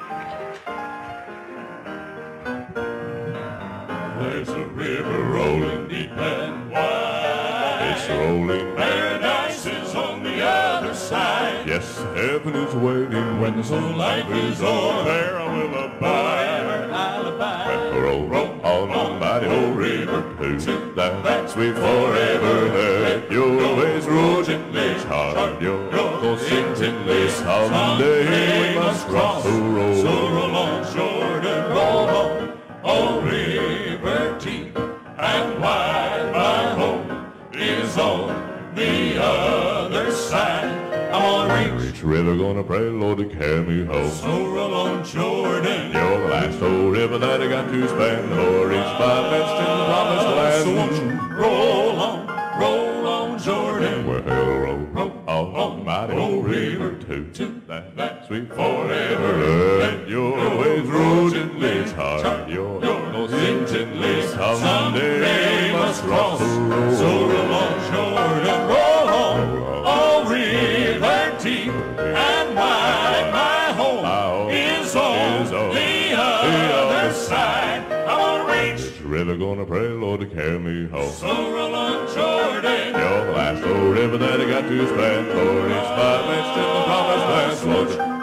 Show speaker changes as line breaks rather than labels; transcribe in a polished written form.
There's a river rolling deep and wide.
It's rolling.
Paradise is on the other side.
Yes, heaven is waiting when this whole life is o'er. There I will abide.
Forever I'll abide.
Roll, roll on the mighty old river to that sweet forever. Let your ways roll gently, child. Your go sing gently. Someday we must cross the road.
So roll on shore and roll home. Oh, river deep and wide, my home is on the other side. I'm gonna reach,
river, gonna pray, Lord, to carry me home.
so roll on Jordan.
You're the last old river that I got to span, or reach my best in the promised land.
So won't you roll on Jordan.
Well, roll on the mighty old river to that sweet forever. Let your waves roll gently, child. Your go sing gently. Someday we must cross the road.
So roll on Jordan, roll on, oh river deep and wide. My home is on the other side. I'm gonna reach,
river, gonna pray, Lord, to carry me home.
so roll on Jordan.
You're the last old river that I got to span, for each my best in the promised land.